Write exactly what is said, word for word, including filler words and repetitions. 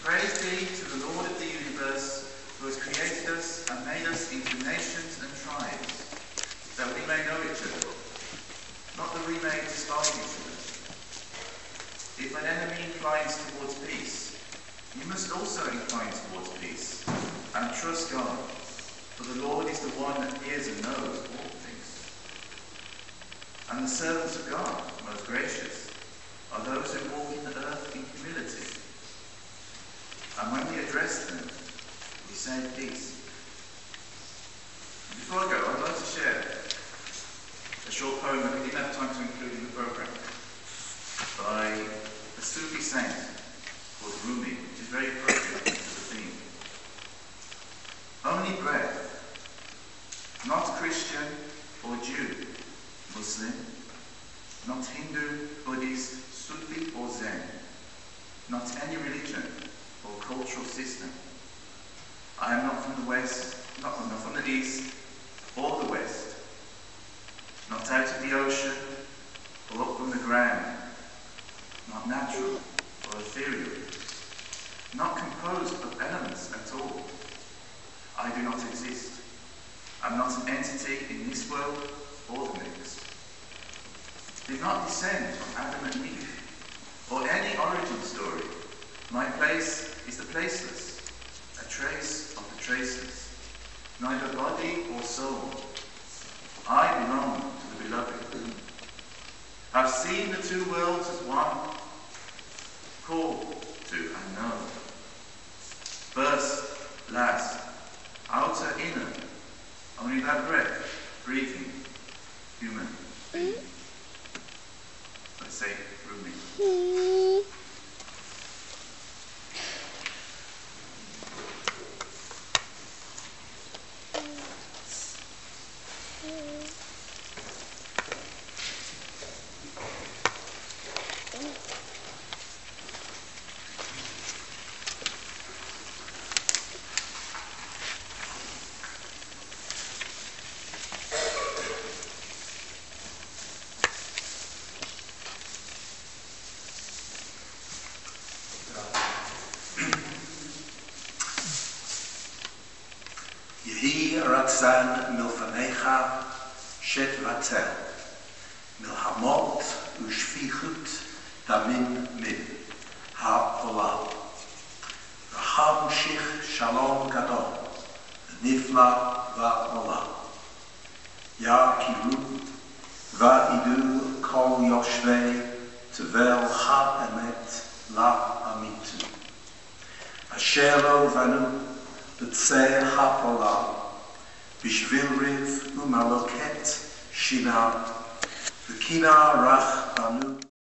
Praise be to the Lord of the universe, who has created us and made us into nations and tribes, that we may know each other, not that we may despise each other. If an enemy inclines towards peace, you must also incline towards peace, and trust God, for the Lord is the one that hears and knows all things. And the servants of God, most gracious, are those who walk in the earth in humility. And when we address them, we say peace. Before I go, I'd like to share a short poem that we didn't have time to include in the programme by a Sufi saint called Rumi, which is very appropriate to the theme. Only breath, not Christian or Jew, Muslim, not Hindu, Buddhist, Sufi or Zen, not any religion or cultural system. I am not from the West, not from, not from the East or the West, not out of the ocean or up from the ground, not natural or ethereal, not composed of elements at all. I do not exist. I'm not an entity in this world or the next. Did not descend from Adam and Eve, or any origin story. My place is the placeless, a trace of the traceless, neither body or soul. I belong to the beloved. I've seen the two worlds as one, called to and known. First, last, outer, inner, only that breath, breathing, human. Let's say Rumi. Yehi ratzan milfanecha shet vatzel milhamot ushfichut damin min ha'olam raham shich shalom gadol nifla va'olam ya kiru va'idu kol yoshvei tevel ha'emet la amitu asher lo vanu בצע הפעולה, בשביל ריב ומלוקת שינה, וקינה רך בנו.